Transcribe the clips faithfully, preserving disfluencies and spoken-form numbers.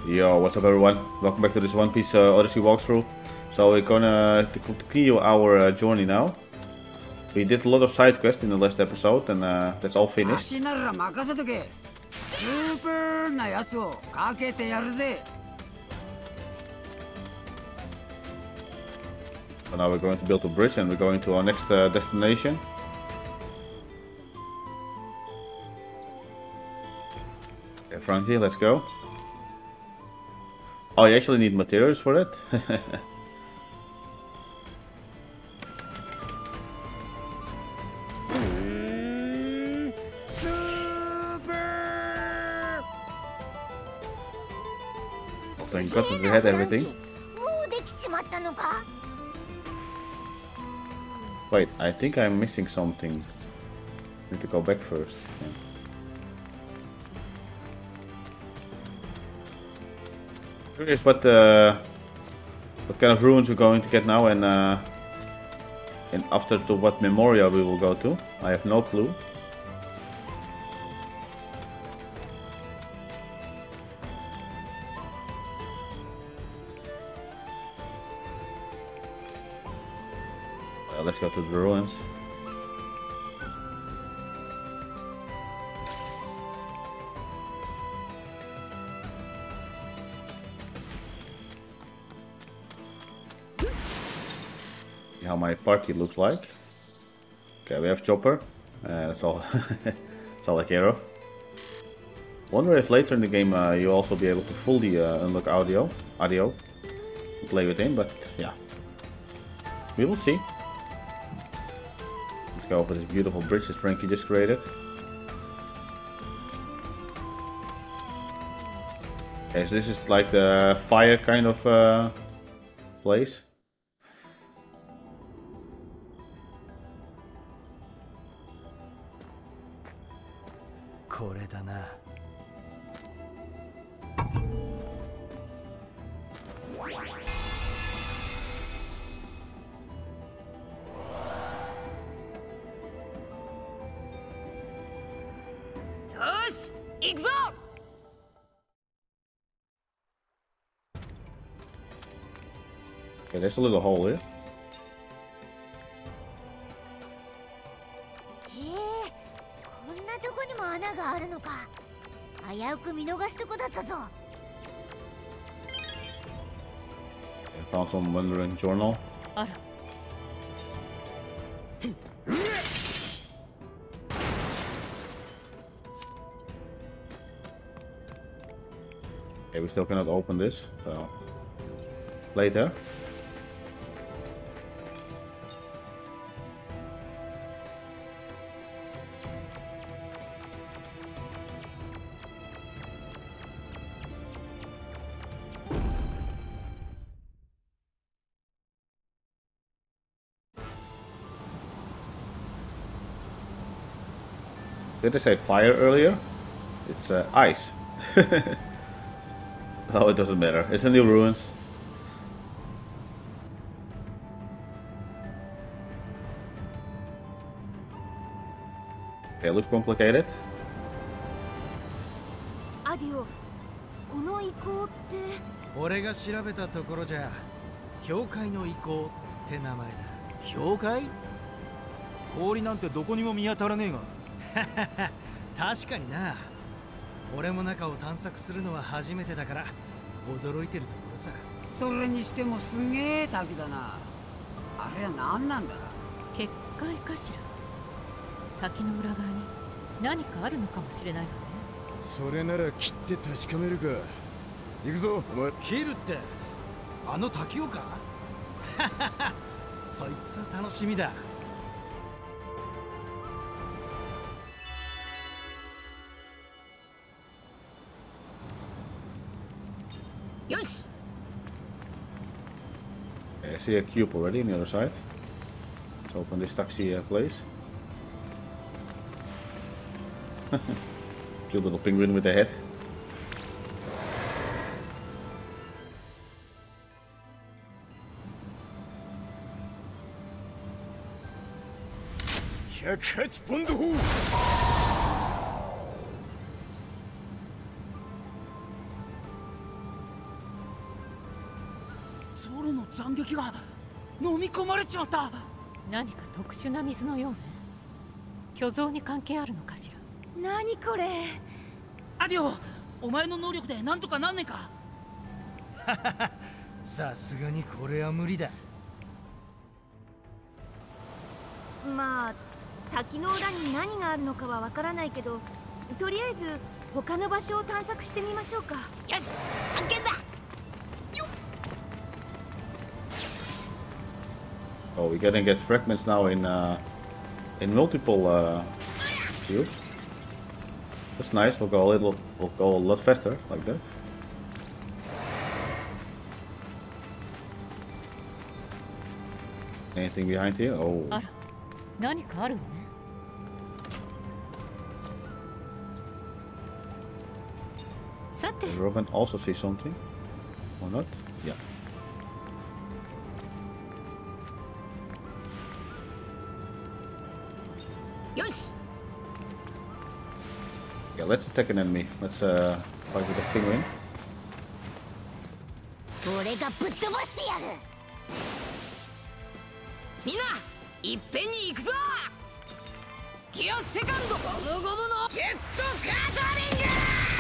Yo, what's up everyone? Welcome back to this One Piece uh, Odyssey walkthrough. So we're gonna to continue our uh, journey now. We did a lot of side quests in the last episode, and uh, that's all finished. So now we're going to build a bridge, and we're going to our next uh, destination. Okay, Frankie, let's go. Oh, you actually need materials for that? Oh, thank God that we had everything. Wait, I think I'm missing something. Need to go back first. Yeah. Curious what uh, what kind of ruins we're going to get now, and uh, and after to what memorial we will go to. I have no clue. Well, let's go to the ruins. How my party looks like. Okay, we have Chopper. Uh, that's all. That's all I care of. Wonder if later in the game uh, you'll also be able to fully uh, unlock audio, audio, play with him. But yeah, we will see. Let's go over this beautiful bridge that Frankie just created. Okay, so this is like the fire kind of uh, place. Okay, there's a little hole here. I found some Wandering Journal. Okay, we still cannot open this, so later. Did I say fire earlier? It's uh, ice. Oh, it doesn't matter. It's the new ruins. Okay, looks complicated. Adio, この遺構って。俺が調べたところじゃ、氷塊の遺構って名前だ。氷塊？氷なんてどこにも見当たらねえが。確かにな。俺も中を探索するのは初めてだから驚いてるところさ。それにしてもすげえ滝だな。あれは何なんだ。 結界かしら。滝の裏側に何かあるのかもしれないわね。 それなら切って確かめるか。行くぞお前。 切るってあの滝をか。そいつは楽しみだ。 よし。Okay, I see a cube already on the other side. Let's open this taxi uh, place. Cute little penguin with a head. Catch Pondu! ゾロの斬撃が飲み込まれちまった。 何か特殊な水のようね。巨像に関係あるのかしら。 何これ。 アディオ、お前の能力でなんとかなんねえか。さすがにこれは無理だ。 まあ滝の裏に何があるのかはわからないけど、とりあえず他の場所を探索してみましょうか。よし、発見だ。 Oh, we can get fragments now in uh, in multiple uh, cubes. That's nice. We'll go a little, we'll go a lot faster like that. Anything behind here? Oh. あら、何かあるわね。さて。 Does Robin also see something? Or not? Yeah. Yeah, let's attack an enemy. Let's uh, fight with the penguin. 俺がぶっ飛ばしてやる。みんな、いっぺんに行くぞ。ギアセカンド、ゴムゴムのジェットガトリング。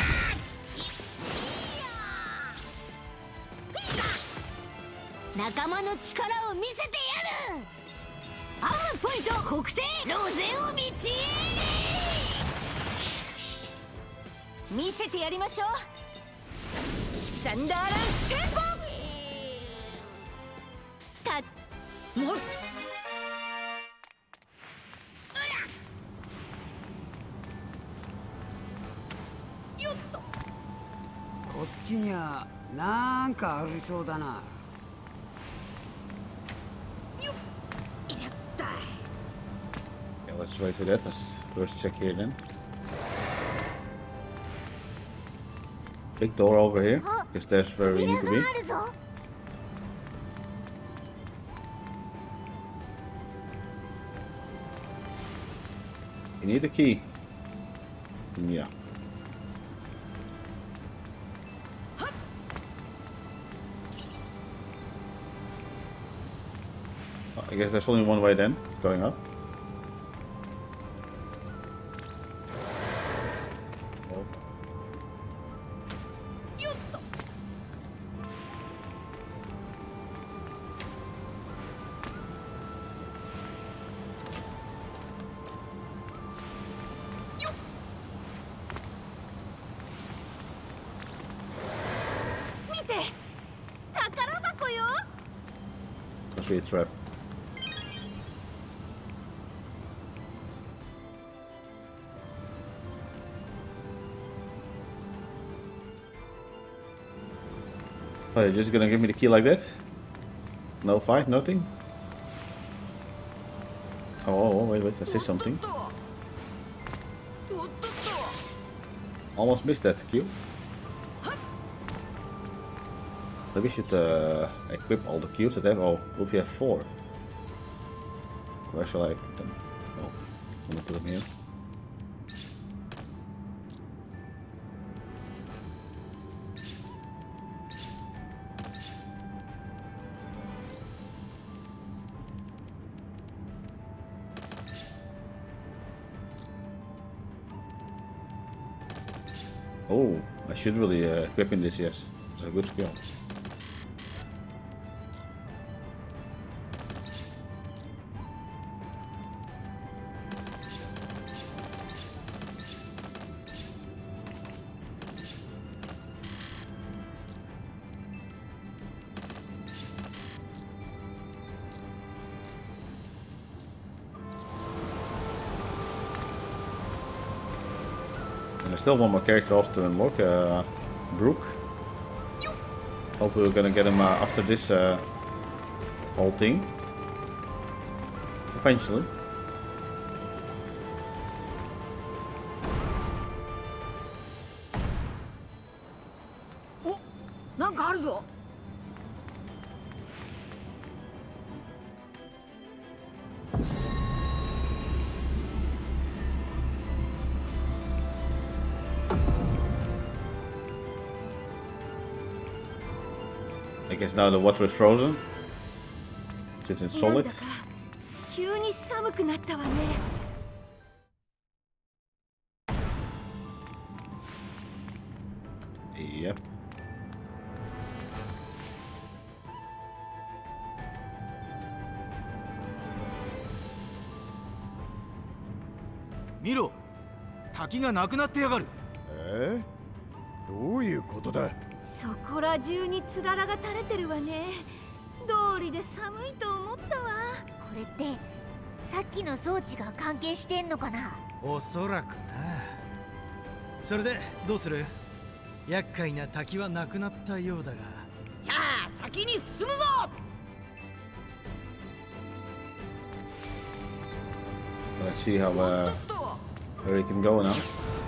仲間の力を見せてやる。アームポイント国定ロゼを導き。見せてやりましょう。サンダーランステンポ。たもっよっと。 こっちにはなんかありそうだな。 よっいしゃった。 Yeah, let's wait for that. Let's first check here then. Big door over here, because that's where we need to be. You need a key. Yeah. I guess there's only one way then, going up. Must be a trap. Oh, you're just gonna give me the key like that? No fight, nothing? Oh, oh, wait, wait, I see something. Almost missed that cue. Maybe we should uh, equip all the cubes that have. Oh, if you have four. Where shall I put them? Oh, I'm gonna put them here. Oh, I should really uh, equip in this, yes. It's a good skill. And there's still one more character also to unlock, uh, Brooke. Hopefully we're gonna get him uh, after this uh, whole thing. Eventually. Oh, なんかあるぞ。 I guess now the water is frozen. It's in solid. なんだか急に寒くなったわね。 Yep. 見ろ、滝がなくなってやがる。 えー、どういうことだ。 そこら中につららが垂れてるわね。道理で寒いと思ったわ。 これってさっきの装置が関係してんのかな。 おそらくな。それでどうする？厄介な滝はなくなったようだが。 じゃあ先に進むぞ。 Let's see how uh, where we can go now.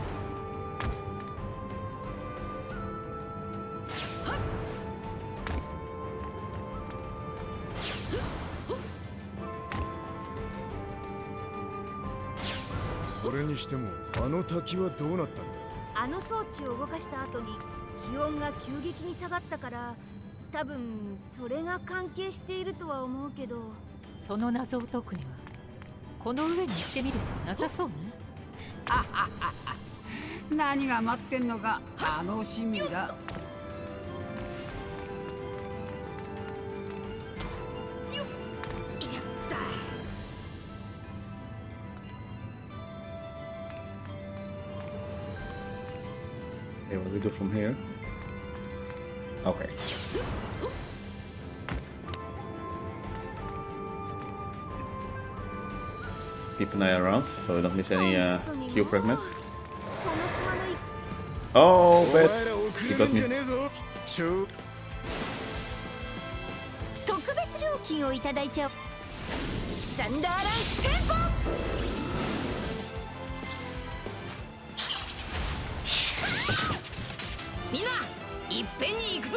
So それにしてもあの滝はどうなったんだ。 あの装置を動かした後に気温が急激に下がったから、多分それが関係しているとは思うけど。 その謎を解くにはこの上に行ってみるしかなさそうね。 何が待ってんのか楽しみだ。 Okay, what do we do from here? Okay. Keep an eye around so we don't miss any uh, Q fragments. Oh, bad. He got me. 特別料金をいただいちゃう。サンダーランステンポ。 みんないっぺんに行くぞ。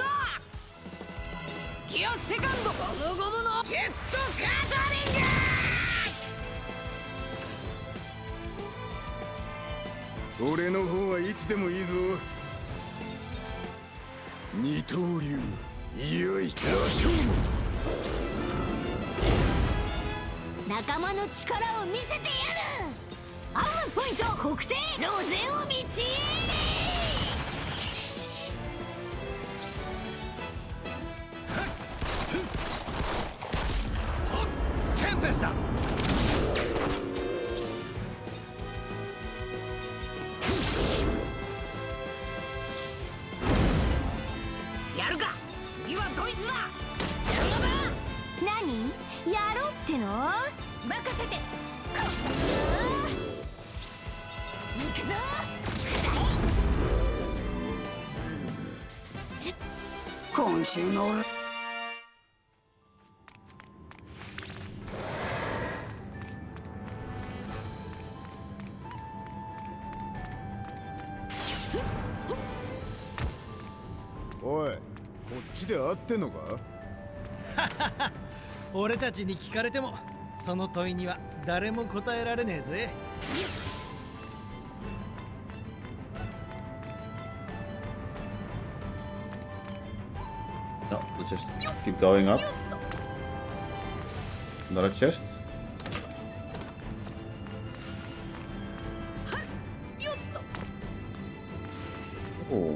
ギアセカンドゴムゴムのジェットガザリング。 俺の方はいつでもいいぞ。二刀流いよいよ勝負。 仲間の力を見せてやる。アームポイント国定ロゼを導いて。 テンペスタ。 やるか。次はドイツだ。 邪魔だ。何？やろうっての？任せて。 行くぞ。 今週の俺。 おい、こっちで合ってんのか？ 俺たちに聞かれてもその問いには誰も答えられねえぜ。 No, let's just keep going up. Another chest. Oh.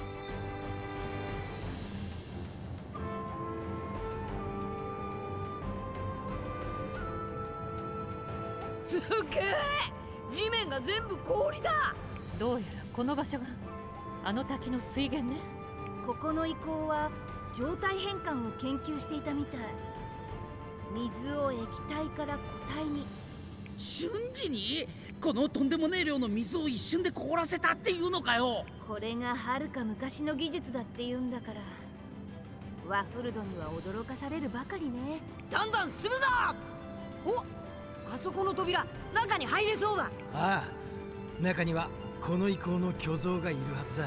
すげえ。地面が全部氷だ。 どうやらこの場所があの滝の水源ね。 ここの遺構は状態変換を研究していたみたい。水を液体から固体に。 瞬時にこのとんでもねえ量の水を一瞬で凍らせたっていうのかよ。 これがはるか昔の技術だっていうんだから、ワフルドには驚かされるばかりね。 どんどん進むぞ。お、あそこの扉中に入れそうだ。 ああ、中にはこの遺構の巨像がいるはずだ。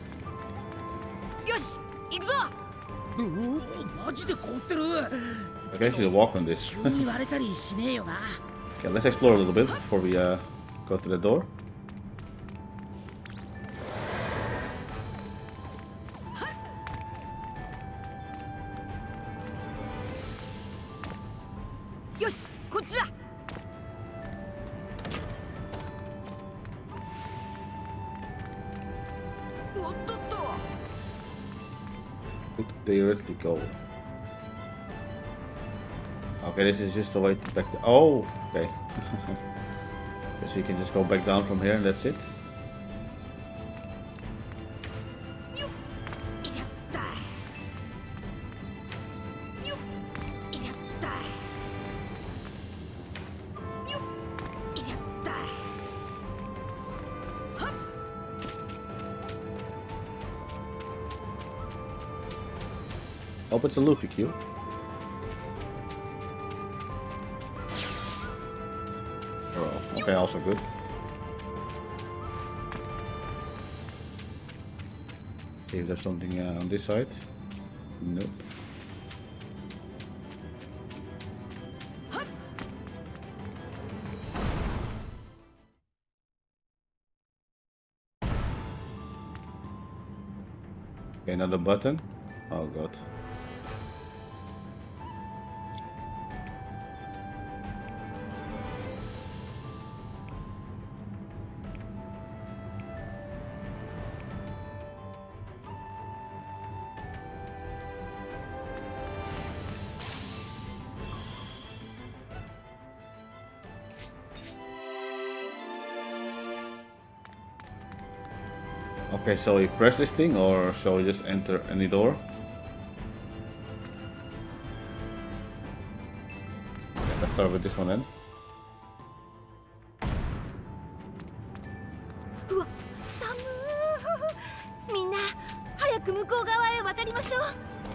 よし、行くぞ。 おお、マジで凍ってる。 I can actually walk on this. Okay, let's explore a little bit before we uh, go to the door. Could theoretically go. Okay, this is just a way to back. Oh, okay. Guess we can just go back down from here and that's it. Hope it's a Luffy cube. Oh, okay, also good. See if there's something uh, on this side. Nope. Okay, another button. Oh god. Okay, so we press this thing, or shall we just enter any door? Okay, let's start with this one then. うわ、寒ー。みんな、早く向こう側へ渡りましょう。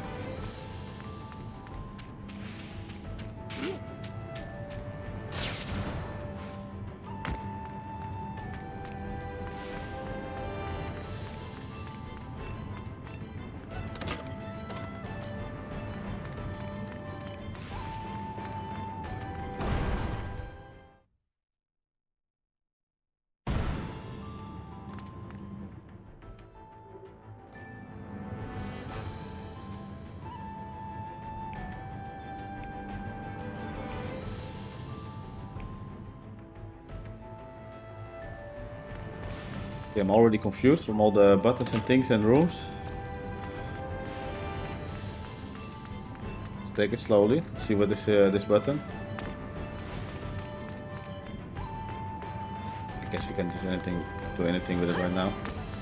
Okay, I'm already confused from all the buttons and things and rooms. Let's take it slowly. Let's see what is uh, this button. I guess we can't do anything, do anything with it right now.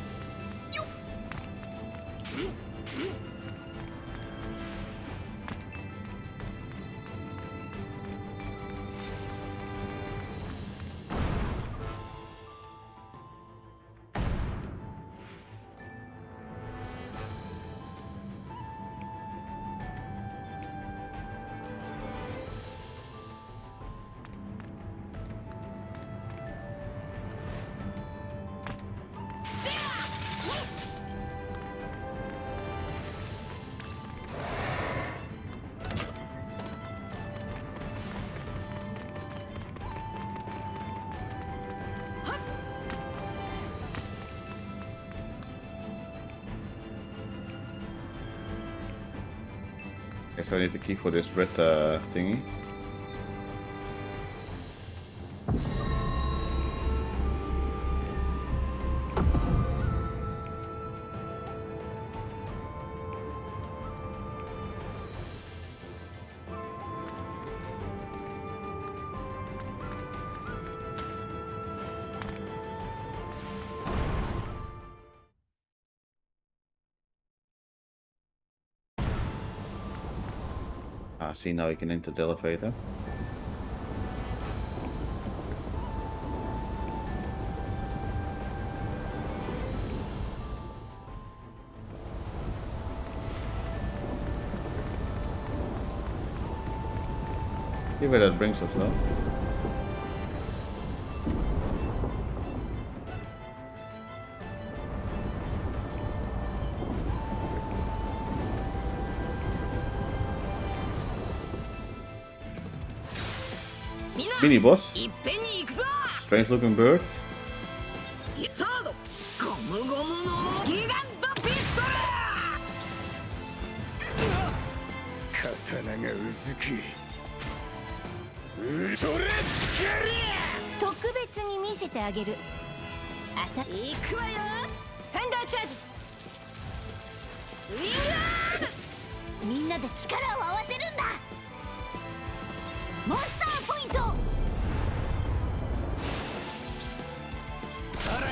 Okay, so I need the key for this red uh, thingy. Ah, see, now you can enter the elevator. See where that brings us though. Mini boss. Strange looking bird. サードゴムゴムのギガントピストル。刀が薄く。 特別に見せてあげる。あた行くわよ。サンダーチャージ。ウィングアーム。 みんなで力を合わせるんだ。モンスターポイント。 そらよ、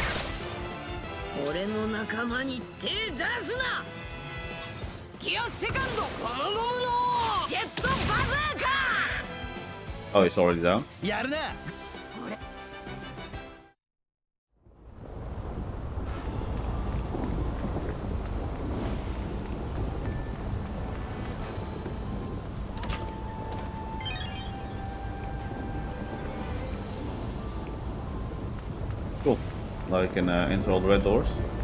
俺の仲間に手出すな。ギアセカンドゴムゴムのジェットバズーカ。 Oh, he's already down. やるな。 俺 Cool. Now we can uh, enter all the red doors.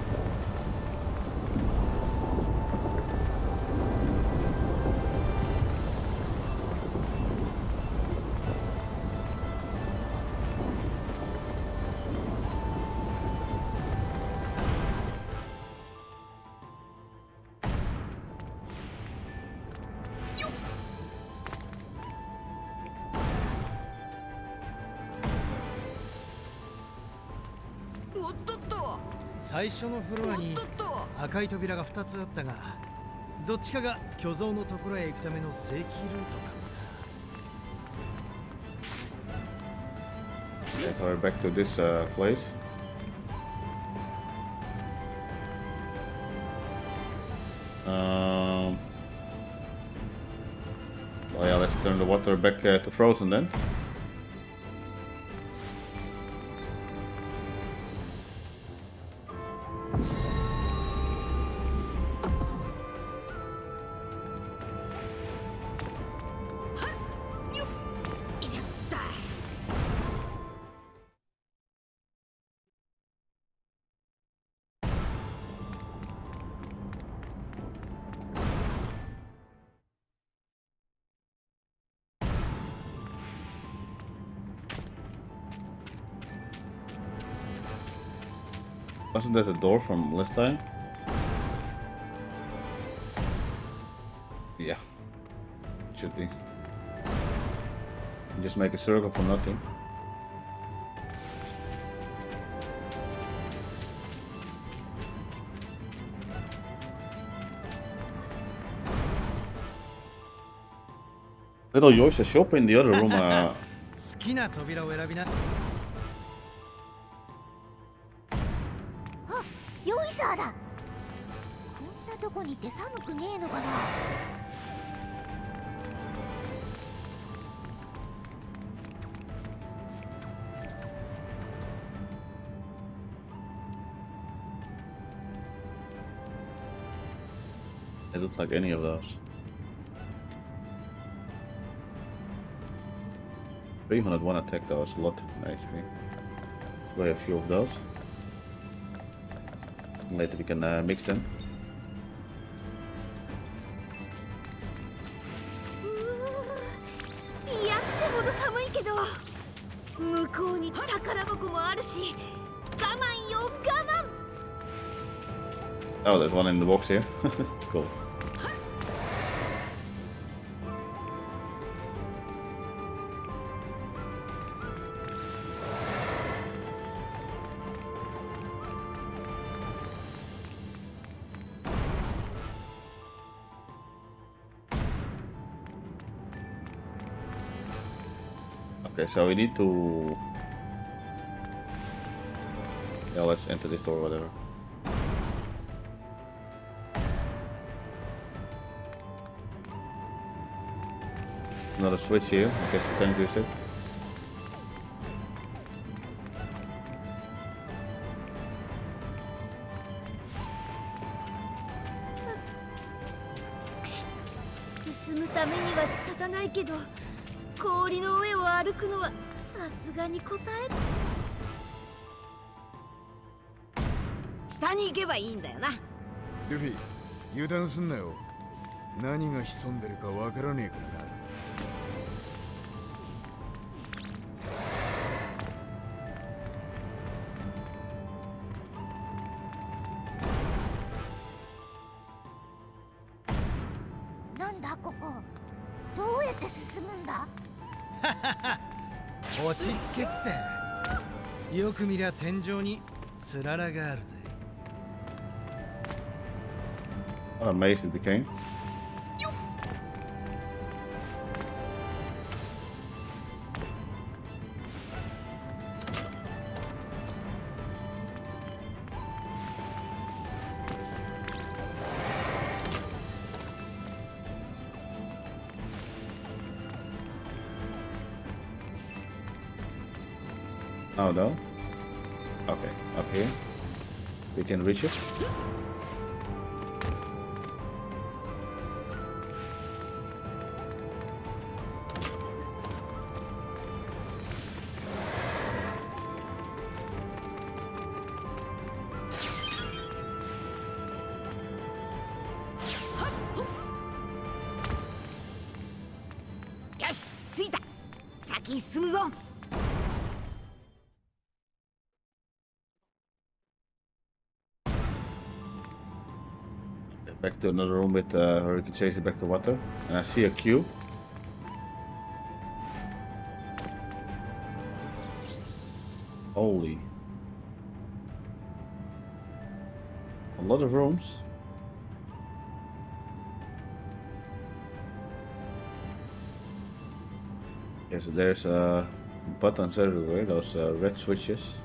おっとっと。 最初のフロアに赤い扉がふたつあったが、どっちかが巨像のところへ行くための正規ルートかもな。 Okay, so we're back to this uh, place. Um, well, yeah, let's turn the water back uh, to frozen then. Wasn't that the door from last time? Yeah, it should be. Just make a circle for nothing. Little Yoshi shop in the other room. Uh, 好きな扉を選びな。 ヨイサーだ。こんなとこにいて寒くねえのかな。 It looks like any of those. three hundred one attack, that was a lot H P. So we have a few of those. Later we can uh, mix them. いやってほど寒いけど、向こうに宝箱もあるし、我慢よ我慢。 Oh, there's one in the box here. Cool. Okay, so we need to... Yeah, let's enter this door or whatever. Another switch here, I guess we can't use it. 進むためには仕方ないけど、氷の上を歩くのはさすがに答える。 下に行けばいいんだよな。 ルフィ、油断すんなよ。何が潜んでるかわからねえからな。 って進むんだ。 落ち着けって。よく見りゃ天井につららがあるぜ。 What a maze it became. Oh no. Okay, up here. We can reach it. Yes, 着いた。先進むぞ。 Back to another room with uh, where you can chase it back to water. And I see a cube. Holy. A lot of rooms. Yeah, so there's uh, buttons everywhere, those uh, red switches.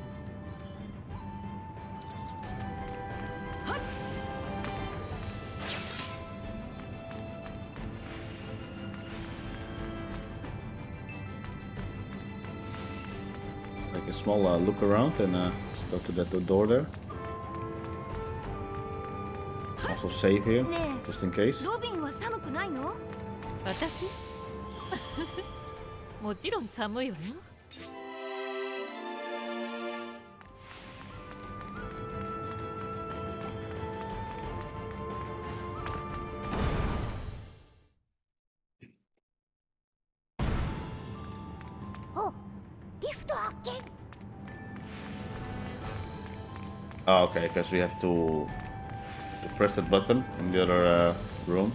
Like a small uh, look around and uh, go to that door there. Also save here, just in case. ロビンは寒くないの？ 私もちろん寒いわよ。 お、リフト発見。 Oh, okay, because we have to, to press that button in the other uh, room.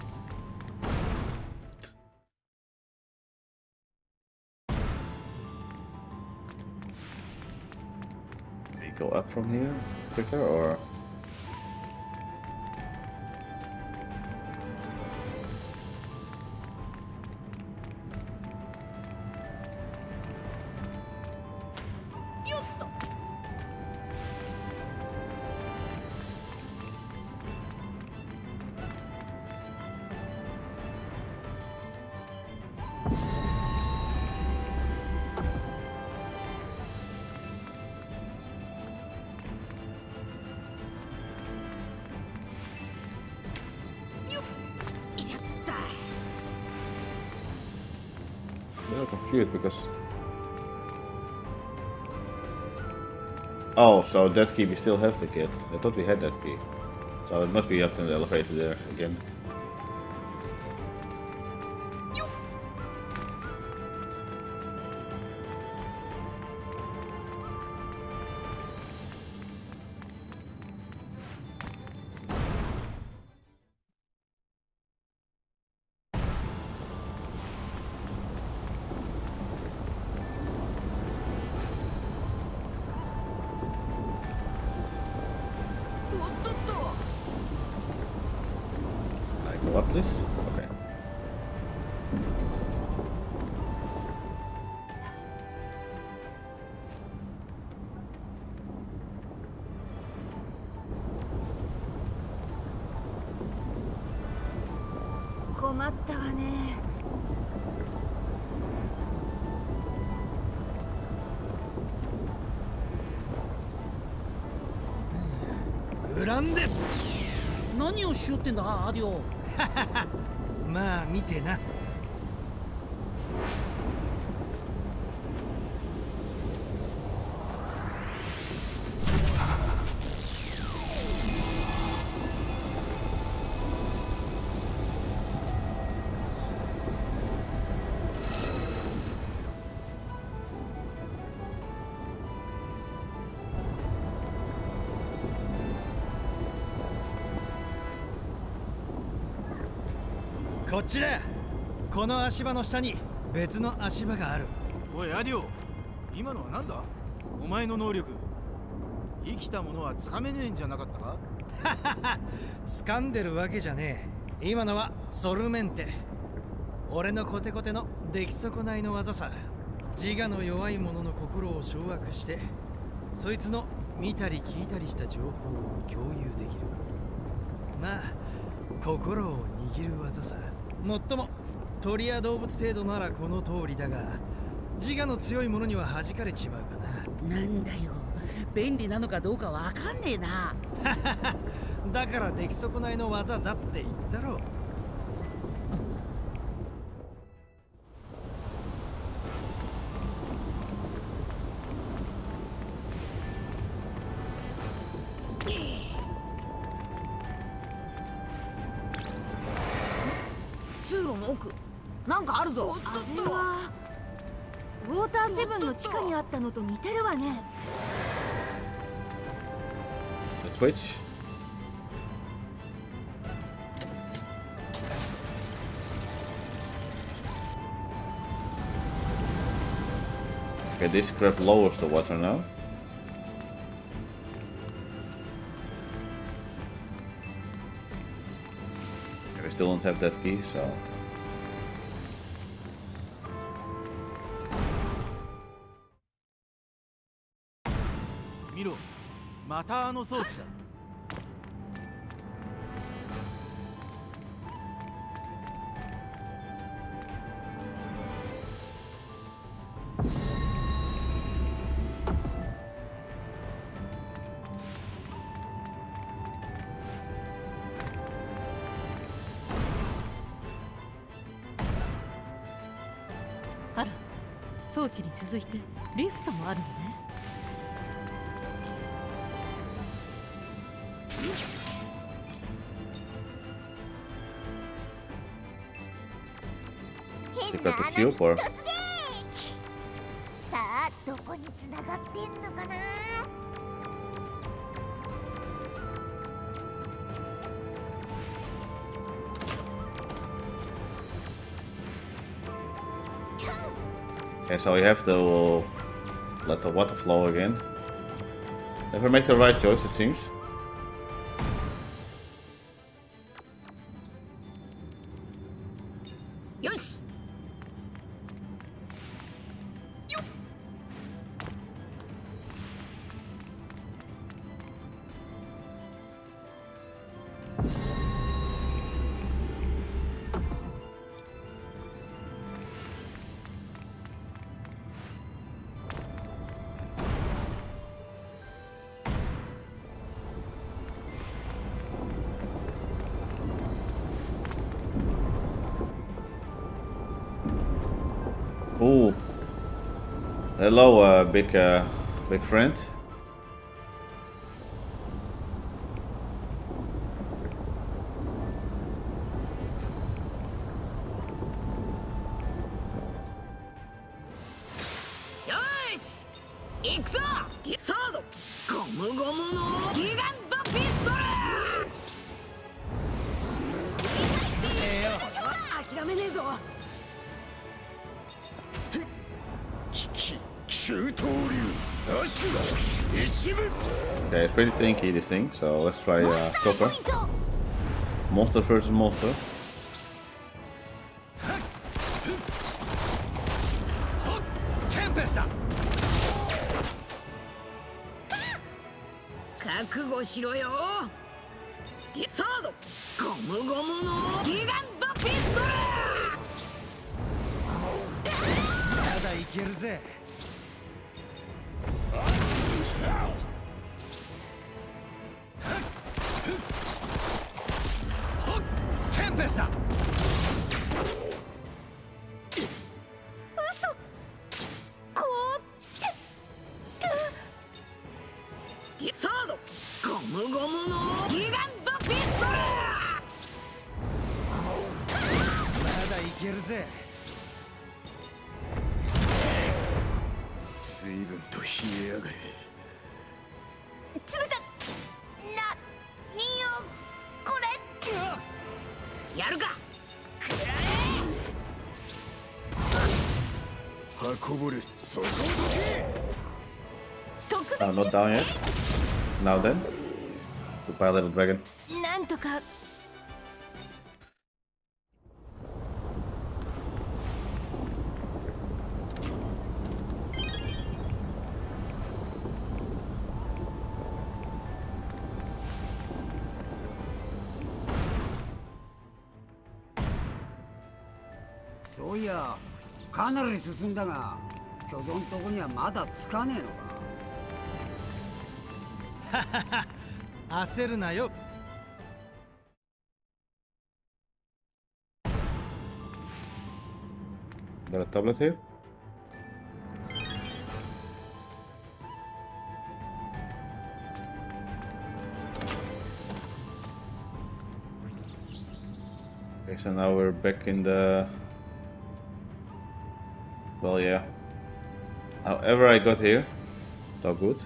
We go up from here quicker, or? I'm a little confused because... Oh, so that key we still have to get. I thought we had that key. So it must be up in the elevator there again. Go up this? Okay. 困ったわね。 グランデ。 何をしようってんだアディオ。 まあ見てな。こっちだ。 この足場の下に別の足場がある。 おいアディオ、今のは何だ？お前の能力。生きたものはつかめねえんじゃなかったか？ 掴んでるわけじゃねえ。今のはソルメンテ。俺のコテコテの出来損ないの技さ。自我の弱い者の心を掌握して、そいつの見たり聞いたりした情報を共有できる。まあ心を握る技さ。もっとも鳥や動物程度ならこの通りだが、自我の強い者には弾かれちまうかな。なんだよ、便利なのかどうかわかんねえな。 だから出来損ないの技だって言ったろ。 通路の奥なんかあるぞ。 あれはウォーターセブンの地下にあったのと似てるわね。 Switch. Okay, this crab lowers the water now. Okay, we still don't have that key, so. 見ろ、またあの装置だ。 あら、装置に続いてリフトもあるのね。 変な穴に突撃。さあどこに繋がってんのかな。 Okay, so we have to let the water flow again. Never make the right choice, it seems. Yes. Ooh. Hello, uh, big, uh, big friend. Yes! 行くぞ！サード！ゴムゴムのギガントピストル！ええよ！諦めねえぞ！ Okay, it's pretty tanky this thing, so let's try uh, Chopper. Monster versus monster. Tempest! 覚悟しろよ！サード！ゴムゴムのギガントピストル！ まだいけるぜ。テンペスタ！ 嘘！こうってサード！ゴムゴムのギガントピストル！ まだいけるぜ。 随分と冷えやがれ。 冷たなによこれ。 やるか！ I'm not down yet. Now then. Goodbye, little dragon. なんとか。 そういや、かなり進んだが、巨像のとこにはまだつかねえのか。 ははは、焦るなよ。 Got a tablet here? Okay, so now we're back in the... Well, yeah. However I got here, it's all good.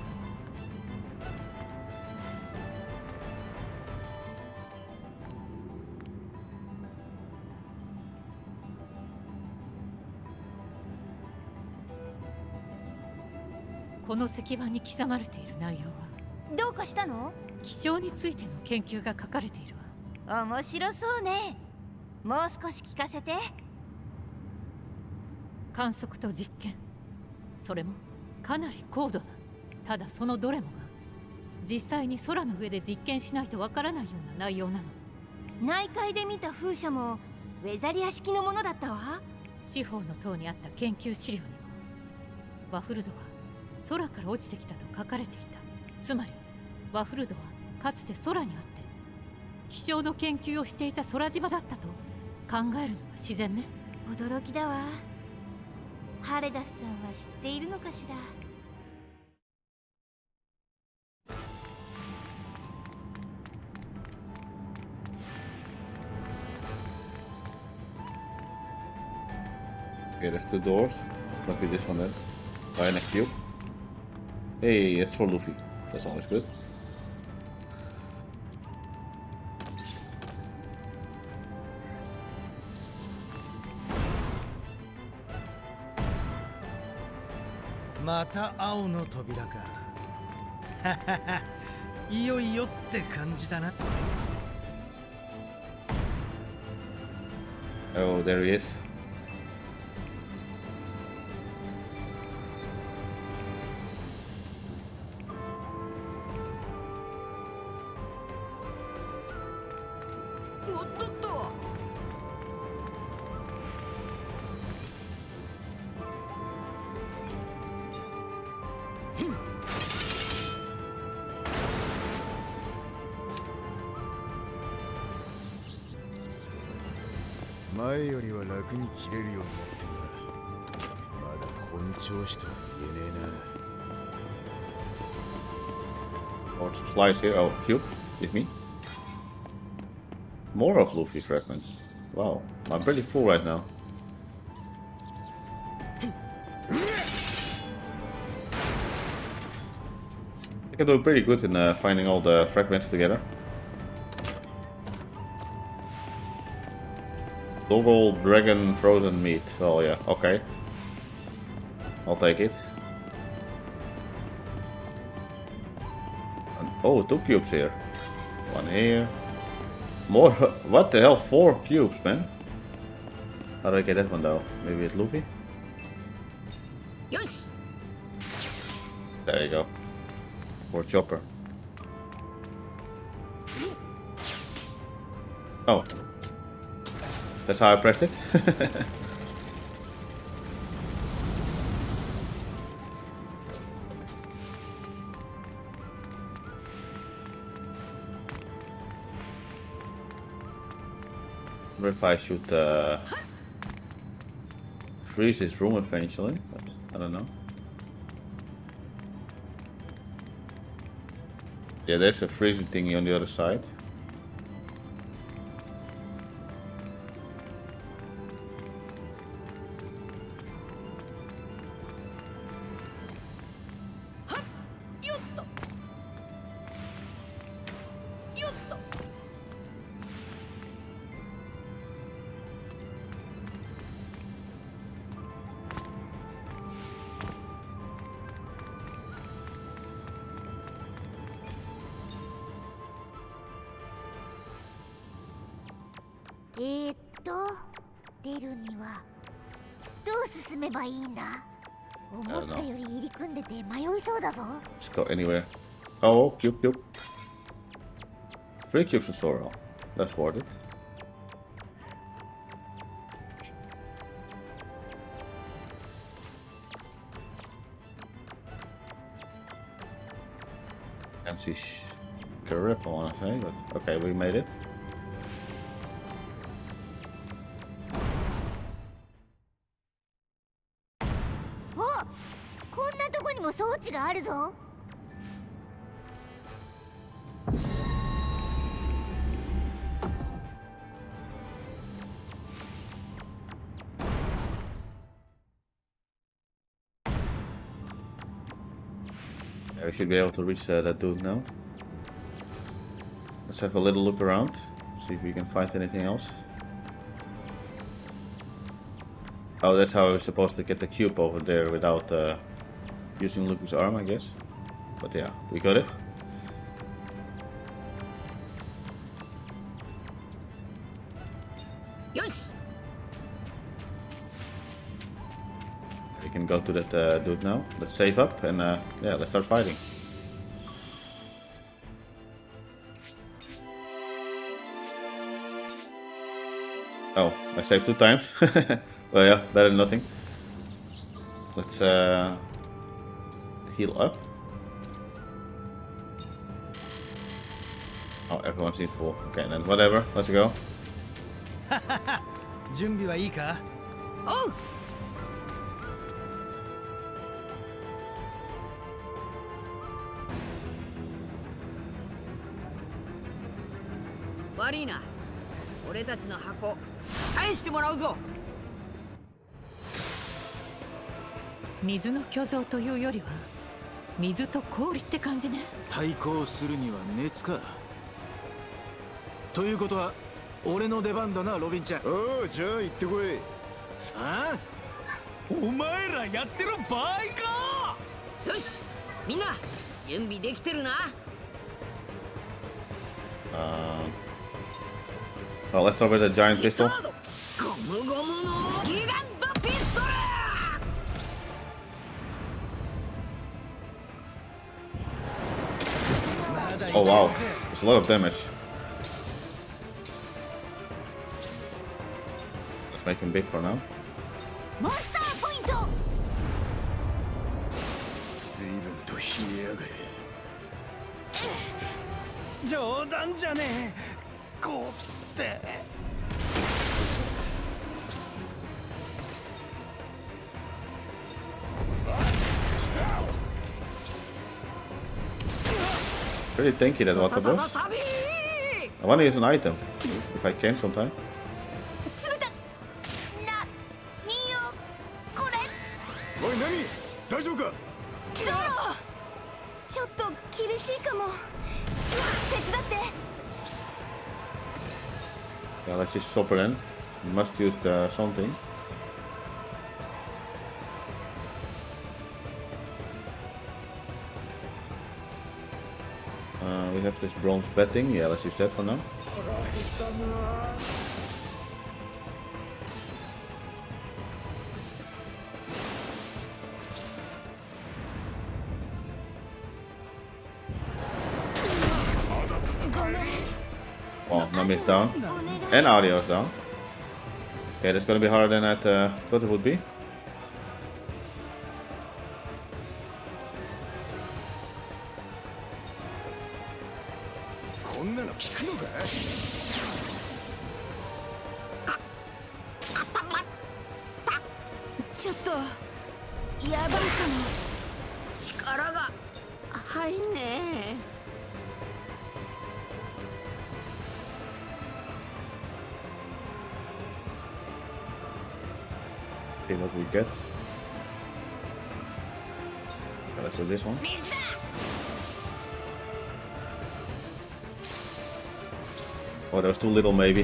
この石板に刻まれている内容はどうかしたの？ 気象についての研究が書かれているわ。 面白そうね。もう少し聞かせて。 観測と実験、それもかなり高度な。ただそのどれもが実際に空の上で実験しないとわからないような内容なの。 内海で見た風車もウェザリア式のものだったわ。 四方の塔にあった研究資料にもワフルドは空から落ちてきたと書かれていた。つまりワフルドはかつて空にあって気象の研究をしていた空島だったと考えるのが自然ね。 驚きだわ。ハレダスさんは知っているのかしら。 Okay, there's two doors. Must be this one then. Buy a cube. Hey, it's for Luffy. That's always good. Mata 青の扉か。ははは、いよいよって感じだな。 Oh, there he is. Hmm. 前よりは楽に切れるようになったが、まだ本調子とは言えねえな。 Or to slice here. Oh, cube. Give me. More of Luffy fragments. Wow, I'm pretty full right now. I can do pretty good in uh, finding all the fragments together. Double dragon frozen meat. Oh yeah, okay. I'll take it. And, oh, two cubes here. One here. More. What the hell? Four cubes, man. How do I get that one though? Maybe it's Luffy? Yes. There you go. Or Chopper. Oh. That's how I pressed it. Wonder if I should uh, freeze this room eventually, but I don't know. Yeah, there's a freezing thingy on the other side. と出るにはどう進めばいいんだ。思ったより入り組んでて迷いそうだぞ。 Just go anywhere. Oh, cube, cube. Three cubes of Sora. That's worth it. Can't see grip, I wanna say, but okay, we made it. Oh, こんなとこにも装置があるぞ。 Yeah, we should be able to reach uh, that dude now. Let's have a little look around, see if we can find anything else. Oh, that's how we're supposed to get the cube over there without uh, using Luffy's arm, I guess. But yeah, we got it. Yes. We can go to that uh, dude now. Let's save up and uh, yeah, let's start fighting. Oh, I saved two times. Well, yeah, better than nothing. Let's uh, heal up. Oh, everyone seems full. Okay, then whatever. Let's go. 準備はいいか？ おう。悪いな。俺たちの箱返してもらうぞ。 水の巨像というよりは水と氷って感じね。 対抗するには熱か。ということは俺の出番だな、ロビンちゃん。 おう、じゃあ行ってこい。 さあ、 お前らやってる場合か。 よし、みんな準備できてるな。 Um, well, let's start with the giant pistol. ゴムゴムのギガントピストル。 Oh wow, there's a lot of damage. Let's make him big for now. モンスターポイント。 随分と冷えやがる。 冗談じゃねえ。こうって。 Pretty tanky that water boss. I wanna use an item if I can sometime. おい、ナミ、大丈夫か？ ゾロ、ちょっと厳しいかも。手伝って。 Yeah, let's just chop her in. We must use the something. Uh, we have this bronze betting. Yeah, let's use that for now. Oh, Nami's down. And Audio's down. Okay, that's gonna be harder than I uh, thought it would be. See what we get. Okay, let's do this one. Oh, that was too little, maybe.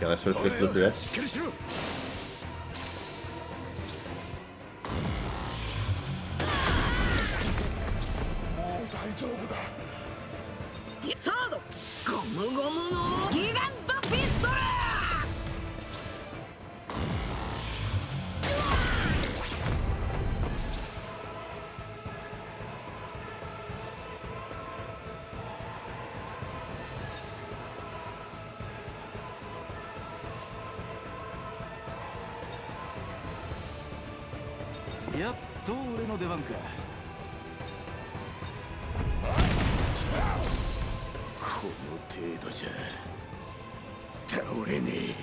Okay, let's first fix Luffy up. サードゴムゴムのギガントピストル。 やっと俺の出番か。この程度じゃ倒れねえ。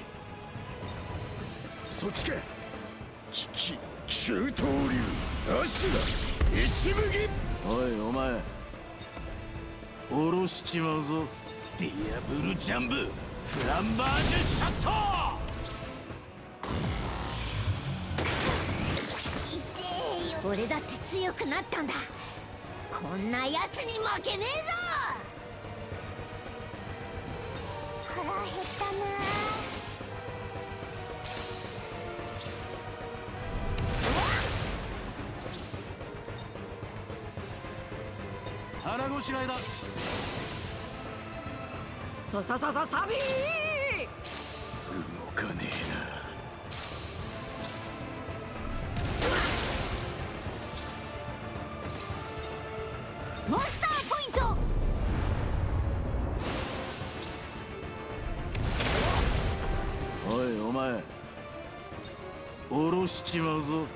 そっちか。きき九刀流足だ一武器。おいお前下ろしちまうぞ。ディアブルジャンブフランバージュシャット。 俺だって強くなったんだ。こんなやつに負けねえぞ。腹減ったな。腹ごしらえだ。 ささささサビー。 動かねえな。 モンスターポイント。 おいお前下ろしちまうぞ。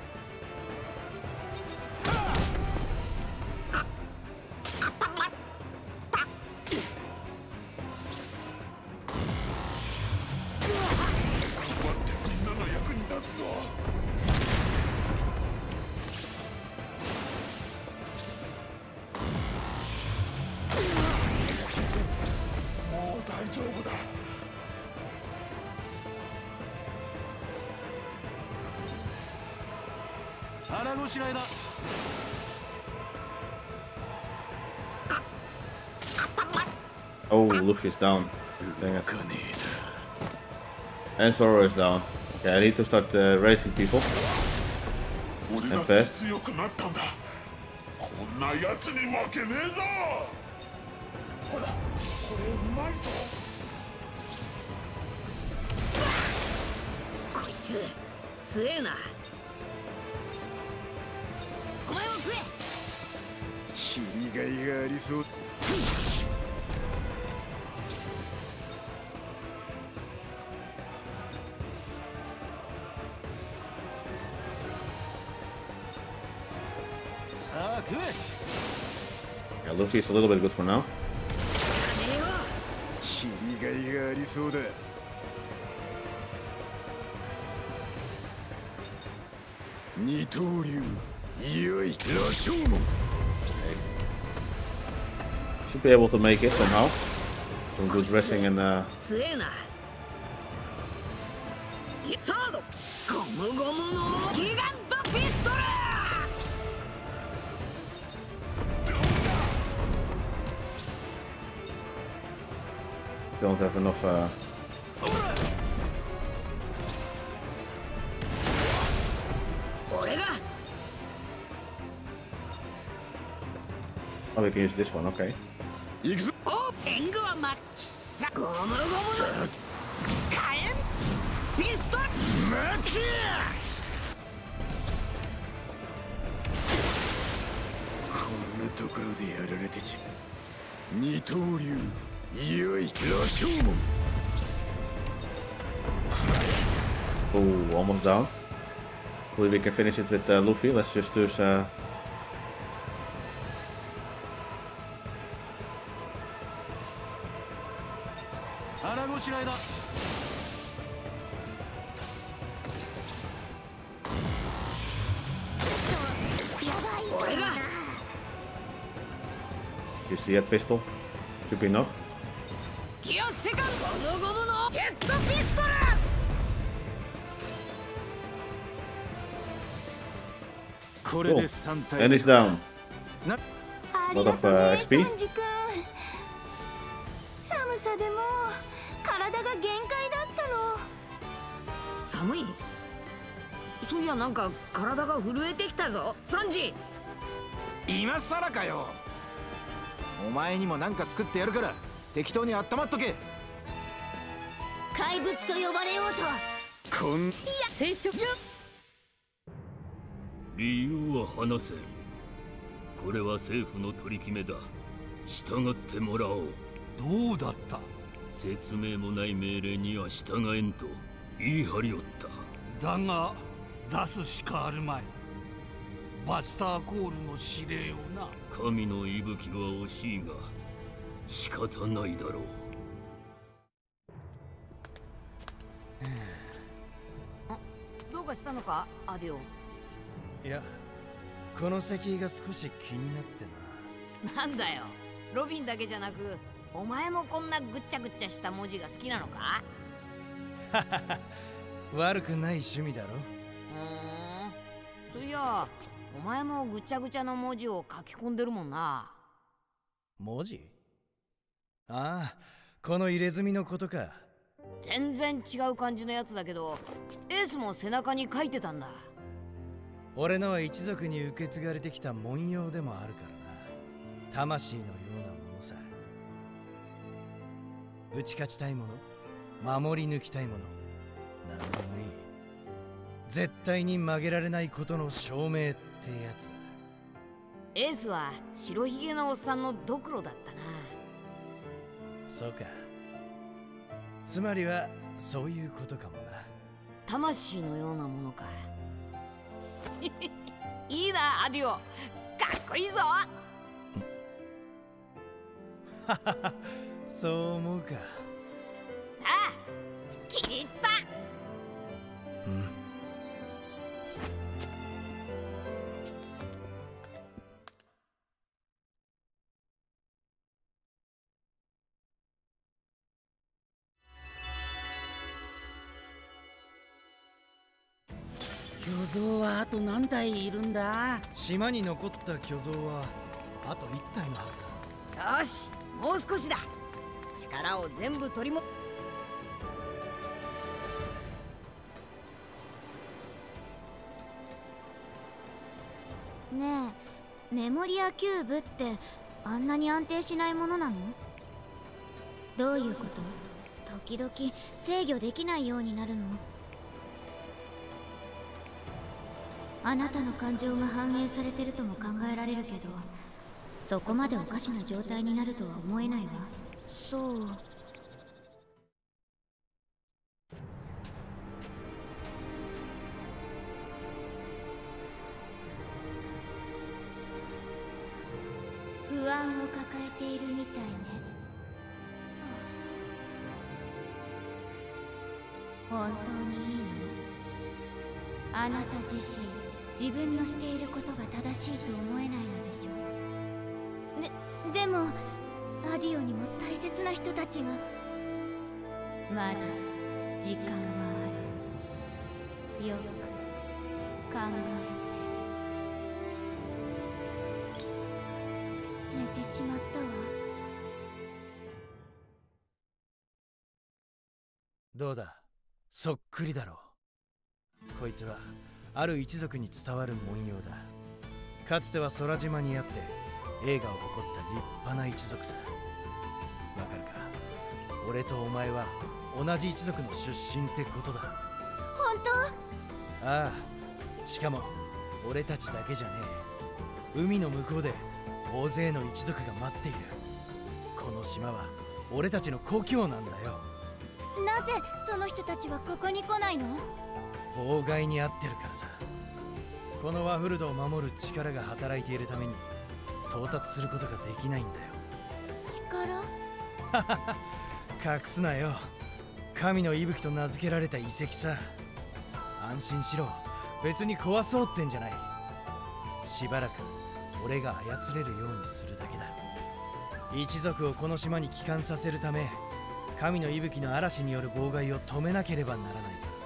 腹ごしらえだ。 Oh, Luffy is down. Dang it. And Zoro is down. Okay, I need to start uh, racing people. And fast. こんなやつに負けねえぞ。ほら、これうまいぞ。 こいつ強えな。お前も食え。 切りがいがありそう。 さあ食え。 Yeah, Luffy is a little bit good for now. 切りがいがありそうだ。二刀流いよい羅生門。 Should be able to make it somehow. Some good wrestling and uh. 強えな。サードゴムゴムのギガントピストル。 Still don't have enough. Uh... Oh, we can use this one. Okay. オーペングはマッキサゴムゴムの火炎ピストルマキこんなところでやられてち二刀流いよい羅生門。 Oh, almost down. Hopefully we can finish it with uh, Luffy. Let's just use. Uh... Use the head pistol. Should be enough. ギアセカンドゴムゴムのジェットピストル。 Cool. And he's down. A lot of uh, X P. 寒さでも体が限界だったの。 ごい。そういやなんか体が震えてきたぞサンジ。 今さらかよ。お前にも何か作ってやるから適当に温まっとけ。 怪物と呼ばれようとこんいや成長理由は話せん。これは政府の取り決めだ。従ってもらおう。 どうだった？ 説明もない命令には従えんと言い張りおった。 だが出すしかあるまい。バスターコールの指令をな。 神の息吹は惜しいが仕方ないだろう。 どうかしたのかアディオ。 いや、この石碑が少し気になってな。なんだよ、ロビンだけじゃなくお前もこんなぐっちゃぐっちゃした文字が好きなのか？ 悪くない趣味だろ。 ふーん、そういやお前もぐちゃぐちゃの文字を書き込んでるもんな。 文字？ああ、この入れ墨のことか。 全然違う感じのやつだけどエースも背中に書いてたんだ。 俺のは一族に受け継がれてきた文様でもあるからな。魂のようなものさ。打ち勝ちたいもの、守り抜きたいもの、何でもいい。絶対に曲げられないことの証明ってやつだ。 エースは白ひげのおっさんのドクロだったな。 そうか。つまりはそういうことかもな。 魂のようなものか。いいなアディオ、かっこいいぞ。 そう思うか。 ああ、気に入った。 うん。 巨像はあと何体いるんだ？ 島に残った巨像はあといったいのはずだ。よし、もう少しだ。力を全部取りもねえ、メモリアキューブってあんなに安定しないものなの？どういうこと？時々制御できないようになるの？あなたの感情が反映されてるとも考えられるけど、そこまでおかしな状態になるとは思えないわ。そう。不安を抱えているみたいね。本当にいいの？あなた自身、自分のしていることが正しいと思えないのでしょう。で、でもアディオにも大切な人たちが。まだ時間はある。よく考えて。寝てしまったわ。 どうだ、そっくりだろう。こいつはある一族に伝わる文様だ。かつては空島にあって栄華を誇った立派な一族さ。わかるか？俺とお前は同じ一族の出身ってことだ。 本当？ ああ、しかも俺たちだけじゃねえ。海の向こうで大勢の一族が待っている。この島は俺たちの故郷なんだよ。 なぜその人たちはここに来ないの？ 妨害に遭ってるからさ。このワフルドを守る力が働いているために到達することができないんだよ。 力？ 隠すなよ。神の息吹と名付けられた遺跡さ。安心しろ、別に壊そうってんじゃない。しばらく俺が操れるようにするだけだ。一族をこの島に帰還させるため、神の息吹の嵐による妨害を止めなければならないからだ。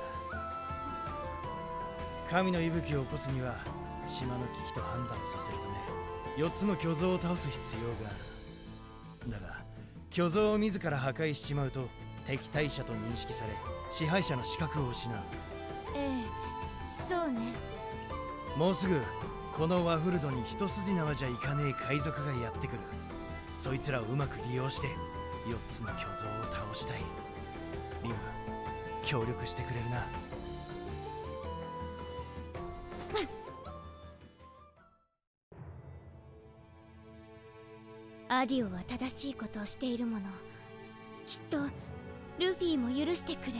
神の息吹を起こすには島の危機と判断させるためよっつの巨像を倒す必要がある。だが巨像を自ら破壊しちまうと敵対者と認識され支配者の資格を失う。 ええ、そうね。 もうすぐこのワフルドに一筋縄じゃいかねえ海賊がやってくる。そいつらをうまく利用してよっつの巨像を倒したい。リム、協力してくれるな。 アディオは正しいことをしているもの。きっとルフィも許してくれる。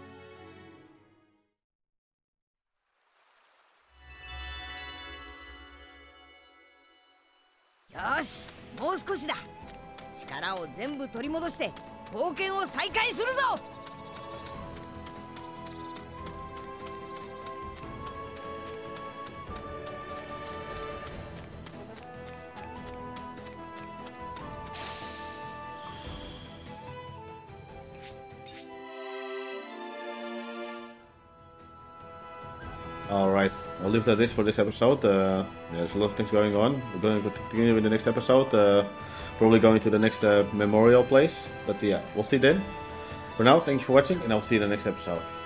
よし、もう少しだ。力を全部取り戻して冒険を再開するぞ。 Alright, I'll leave it at this for this episode. Uh, yeah, there's a lot of things going on. We're going to continue in the next episode. Uh, probably going to the next uh, memorial place. But yeah, we'll see then. For now, thank you for watching, and I'll see you in the next episode.